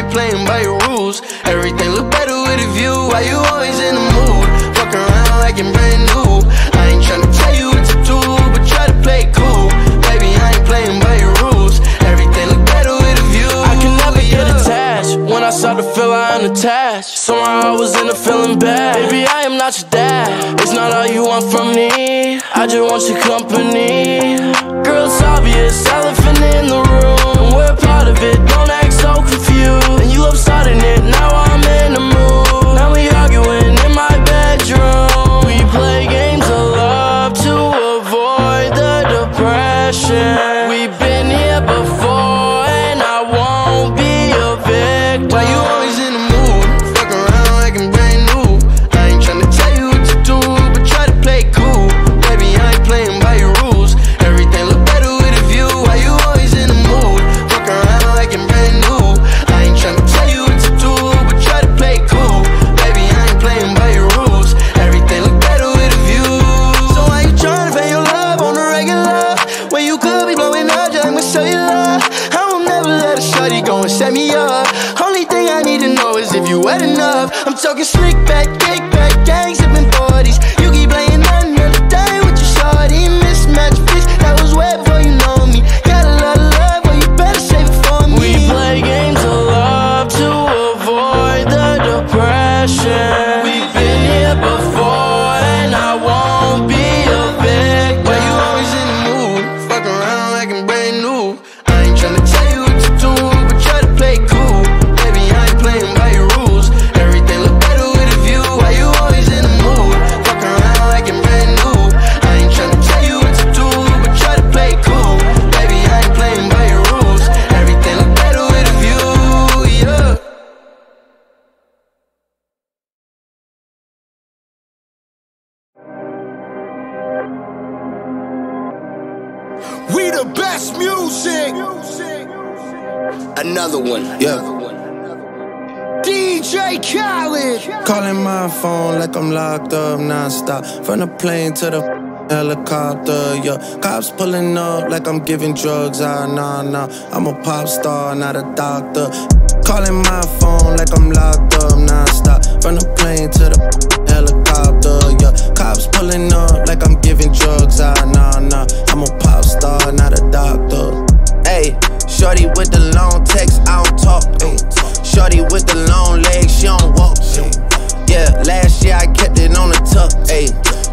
ain't playing by your rules. Everything look better with a view. Why you always in the mood? Fuck around like you're brand new. I ain't tryna tell you what to do, but try to play it cool. Baby, I ain't playing by your rules. Everything look better with a view. I can never get attached. When I start to feel I am attached, somehow I was in a feeling bad. Baby, I am not your dad. It's not all you want from me. I just want your company. Girl, it's obvious, elephant in the room. We're part of it, don't act so confused. And you love starting it, now I'm in the mood. Now we arguing in my bedroom. We play games of love to avoid the depression. We've been here before and I won't be a victim. Why you always in the mood? Fuck around like I'm brand new. I ain't tryna tell you what to do, but try to play it cool. Baby, I ain't playing by your rules. Everything look better with a view. Why you always in the mood? Fuck around like I'm brand new. I ain't tryna tell you what to do, but try to play it cool. Baby, I ain't playing by your rules. Everything look better with a view. So why you tryna pay your love on the regular when you could be blowing up just like my cellular? I will never let a shorty go and set me up. Only thing I need to know is if you wet enough. I'm talking slick back, kick back, gang sipping 40s. You keep playing another day with your shorty. Mismatch fish, that was wet before you know me. Got a lot of love, but you better save it for me. We play games of love to avoid the depression. We've been here before and I won't be a victim. Why you always in the mood? Fuck around like I'm brand new. I ain't tryna tell you what to do, but try to play it cool. Baby, I ain't playing by your rules. Everything look better with a view. Why you always in the mood? Fuck around like I'm brand new. I ain't tryna tell you what to do, but try to play it cool. Baby, I ain't playing by your rules. Everything look better with a view, yeah. We the best music. Another one. Yeah. DJ Khaled. Calling my phone like I'm locked up non-stop. From the plane to the helicopter, yeah. Cops pulling up like I'm giving drugs. Nah. I'm a pop star, not a doctor. Calling my phone like I'm locked up non-stop. From the plane to the helicopter, yeah. Cops pulling up like I'm giving drugs. Nah. I'm a pop star, not a doctor. Ayy, shorty with the long text, I don't talk. Ay. Shorty with the long legs, she don't walk. Ay. Yeah, last year I kept it on the tuck. Ayy,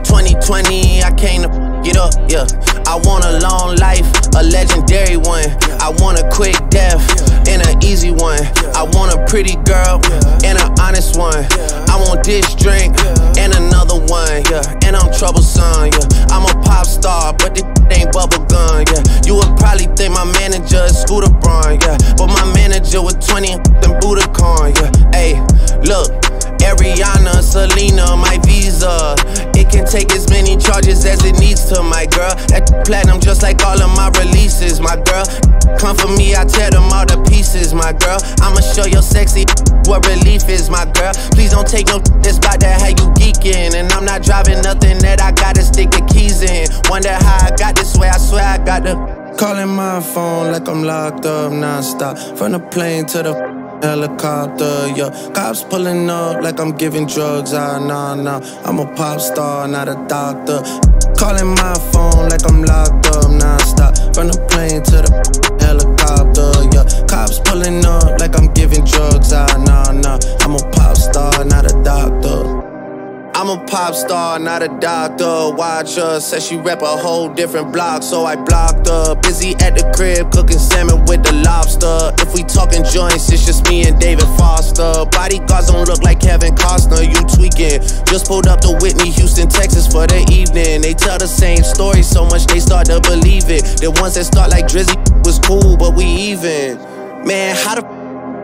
2020 I came to get up. Yeah, I want a long life, a legendary one. I want a quick death and an easy one. I want a pretty girl and an honest one. I want this drink and another one. Yeah, and I'm troublesome. Yeah, I'm a pop star, but this ain't bubblegum. Yeah, you would probably think my manager is Scooter Braun. Yeah, but my manager was 20 and Budokan. Yeah, hey, look. Ariana, Selena, my visa. It can take as many charges as it needs to, my girl. That platinum just like all of my releases, my girl. Come for me, I tear them all to pieces, my girl. I'ma show your sexy what relief is, my girl. Please don't take no that's about that how you geeking. And I'm not driving nothing that I gotta stick the keys in. Wonder how I got this way, I swear I got the calling my phone like I'm locked up non-stop. From the plane to the helicopter, yeah. Cops pulling up like I'm giving drugs. Nah. I'm a pop star, not a doctor. Calling my phone like I'm locked up non-stop. From the plane to the helicopter, yeah. Cops pulling up like I'm giving drugs. Nah. I'm a pop star, not a doctor. I'm a pop star, not a doctor. Watch her, said she rep a whole different block, so I blocked her. Busy at the crib, cooking salmon with the lobster. If we talking joints, it's just me and David Foster. Bodyguards don't look like Kevin Costner, you tweaking. Just pulled up to Whitney, Houston, Texas for the evening. They tell the same story so much they start to believe it. The ones that start like Drizzy was cool, but we even. Man, how the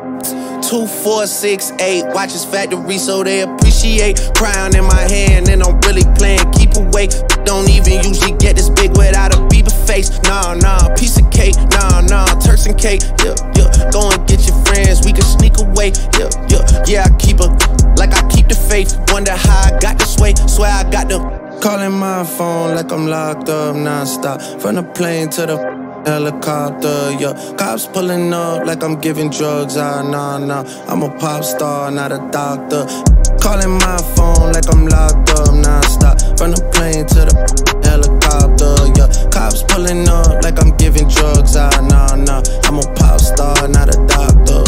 2468 watches factory so they appreciate. Crown in my hand and I'm really playing keep away. Don't even usually get this big without a Bieber face. Nah, piece of cake. Nah, Turks and cake. Yeah. Go and get your friends, we can sneak away. Yeah, I keep her like I keep the faith. Wonder how I got this way. Swear I got the calling my phone like I'm locked up non-stop. From the plane to the helicopter, yeah. Cops pulling up like I'm giving drugs, nah. I'm a pop star, not a doctor. Calling my phone like I'm locked up, non-stop. From the plane to the helicopter, yeah. Cops pulling up like I'm giving drugs, nah. I'm a pop star, not a doctor.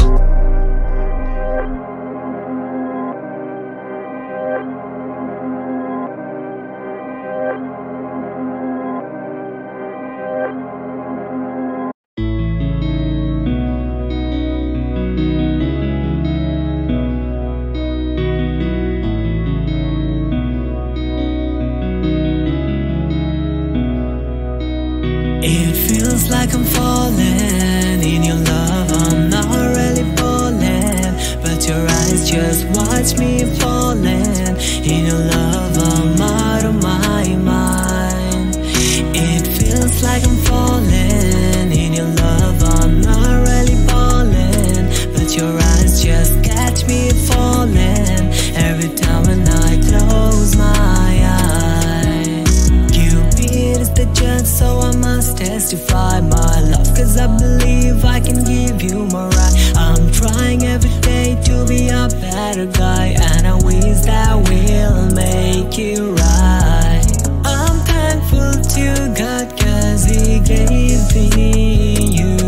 It feels like I'm falling in your love. I'm not really falling, but your eyes just watch me falling in your love. I'm out of my mind. It feels like I'm falling in your love. I'm not really falling, but your eyes just catch me falling every time when I close my eyes. Cupid is the judge, so I must testify my love, cause I believe I can give you more right. I'm trying every day to be a better guy, and I wish that we'll make it right. I'm thankful to God cause He gave me you,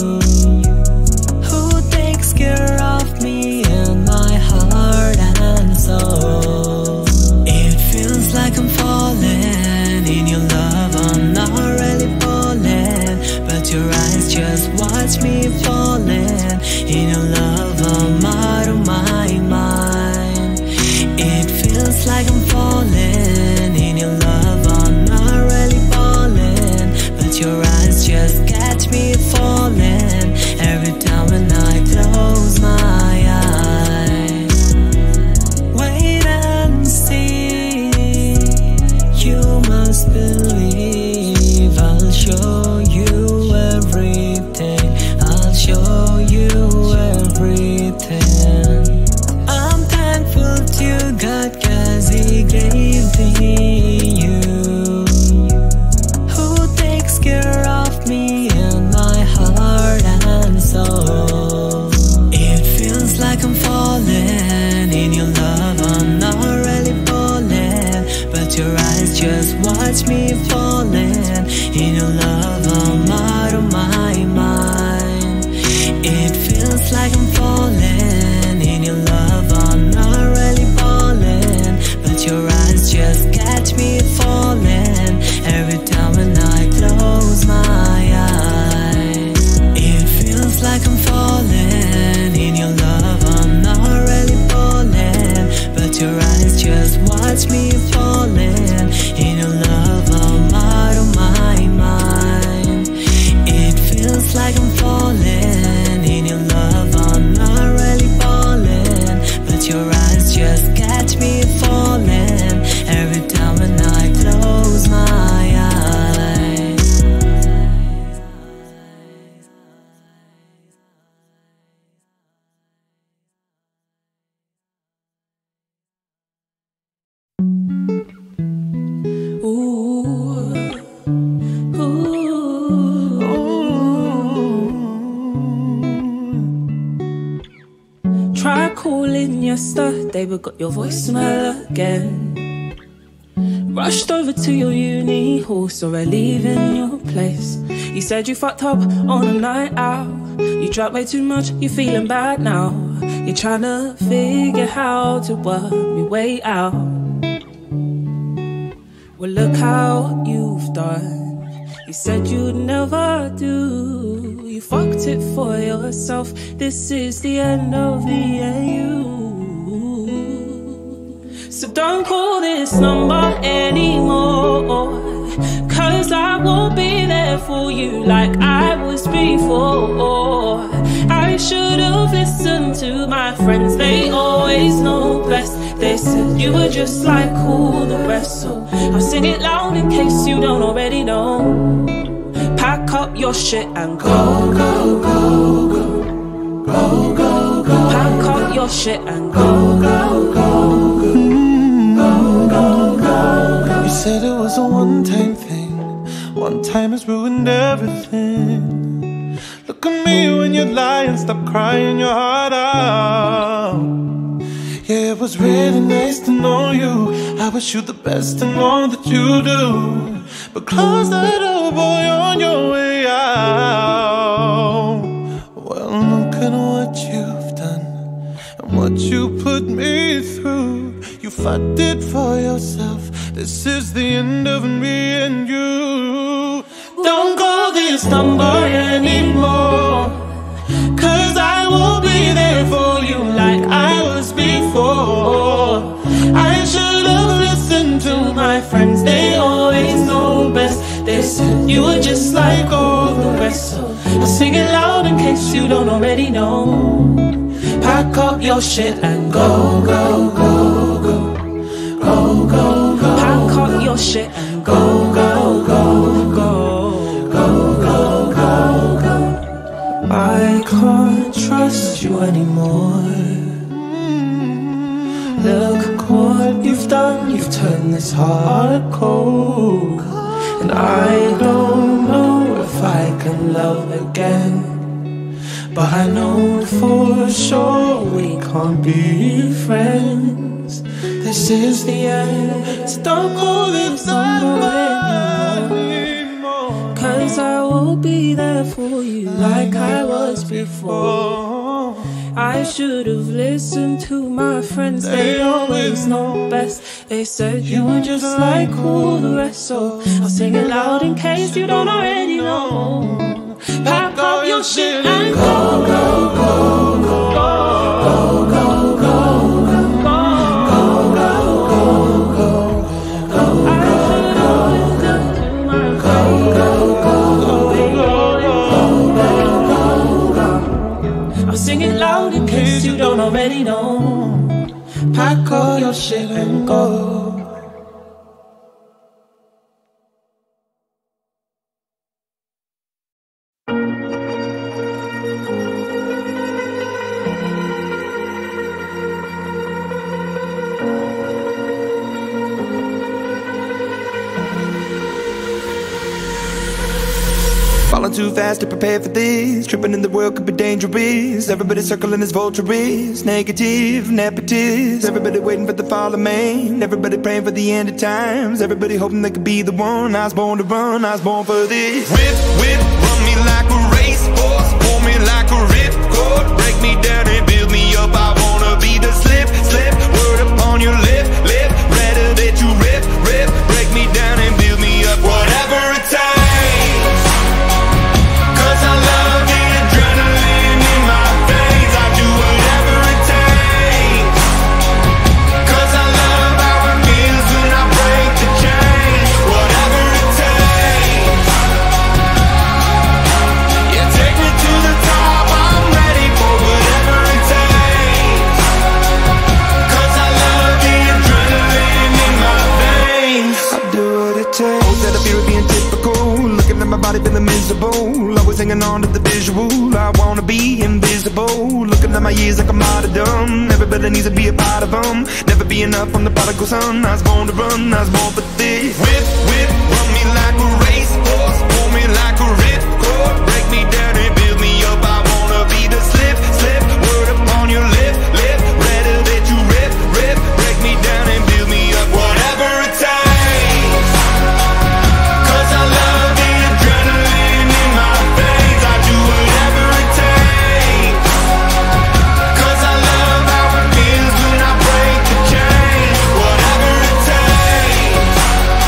who takes care of me and my heart and soul. It feels like I'm falling in your love. I'm not really falling, but your eyes just watch me falling in your love. I'm out of my mind. It feels like I'm falling in your love. I'm not really falling, but your eyes just catch me falling every time when I close my eyes. Wait and see, you must believe. I'll show you everything, I'll show you everything. I'm thankful to God cause He gave me you, who takes care of me and my heart and soul. It feels like I'm falling in your love. I'm not really falling, but your eyes just watch me falling in your love. I'm out of my mind. It feels like I'm falling in your love. I'm not really falling, but your eyes just catch me falling every time when I close my eyes. It feels like I'm falling in your love. I'm not really falling, but your eyes just watch me falling in your love. I'm out of my mind. It feels like I'm falling in your love. I'm not really falling, but your eyes just catch me falling every time when I close my eyes. Try calling yesterday, but got your voicemail again. Rushed over to your uni hall, saw her leaving your place. You said you fucked up on a night out. You drank way too much, you're feeling bad now. You're trying to figure how to work your way out. Well, look how you've done. You said you'd never do. You fucked it for yourself. This is the end of the AU. So don't call this number anymore, cause I won't be there for you like I was before. I should have listened to my friends, they always know best. They said you were just like all the rest, so I'll sing it loud in case you don't already know. Pack up your shit and go, go, go, go. Go, go, go. Pack up your shit and go, go, go, go. Go, go, go. You said it was a one-time thing. One time has ruined everything. me when you'd lie and stop crying your heart out. Yeah, it was really nice to know you. I wish you the best in all that you do. But close that door, boy, on your way out. Well, look at what you've done and what you put me through. You fought it for yourself. This is the end of me and you. Don't call this number anymore, 'cause I will be there for you like I was before. I should have listened to my friends, they always know best. They said you were just like all the rest, so I'll sing it loud in case you don't already know. Pack up your shit and go, go, go, go. Go, go, go. Pack up your shit and go, go, go, go. Go, go, go, go. I can't trust you anymore. Look what you've done, you've turned this heart cold. And I don't know if I can love again, but I know for sure we can't be friends. This is the end, so don't call this number anymore, 'cause I will be there for you like I was before. I should have listened to my friends, they always know best. They said you were just like all the rest, so I'll sing it loud in case you don't already know. Pack up your shit and go, go, go, go, go, go, go, go. Sing it loud in case you don't already know. Pack all your shit and go. Falling too fast to prepare for this. Tripping in the world could be dangerous. Everybody circling as vultures. Negative, nepotist. Everybody waiting for the fall of man. Everybody praying for the end of times. Everybody hoping they could be the one. I was born to run, I was born for this. Whip, whip, run me like a racehorse. Pull me like a ripcord. Break me down and build me up. I wanna be the slip, slip. Word upon your lip, lip. Rather that you rip, rip. Break me down and build me up. Whatever it takes. I love the adrenaline in my veins. I do whatever it takes, 'cause I love how it feels when I break the chains. Whatever it takes. Yeah, take me to the top. I'm ready for whatever it takes, 'cause I love the adrenaline in my veins. I do what it takes. Always had a fear of being typical. Looking at my body feeling miserable. Always hanging on to the visual. I wanna be invisible. Looking at my years like a martyrdom. Everybody needs to be a part of them. Never be enough from the prodigal son. I was born to run, I was born for this. Whip, whip, run me like a racehorse. Pull me like a ripcord. Break me down and build me up. I wanna be the slip, slip. Word upon your lip, lip. Rather that you rip, rip. Break me down and build me up. Whatever it takes, 'cause I love the adrenaline in my veins. I do whatever it takes, 'cause I love how it feels when I break the chains. Whatever it takes.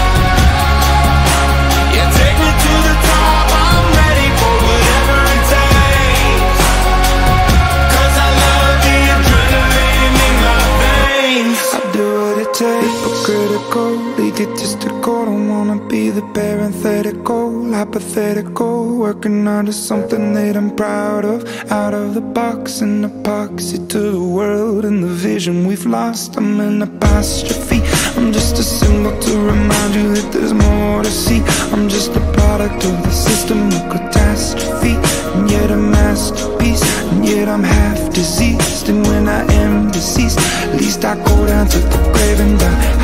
Yeah, take me to the top. I'm ready for whatever it takes, 'cause I love the adrenaline in my veins. I do what it takes. Hypocritical, egotistical. Don't wanna be the parenthetical, hypothetical. Working onto something that I'm proud of. Out of the box, an epoxy to the world and the vision we've lost. I'm an apostrophe. I'm just a symbol to remind you that there's more to see. I'm just a product of the system of catastrophe, and yet a masterpiece. And yet I'm half diseased, and when I am deceased, at least I go down to the grave and die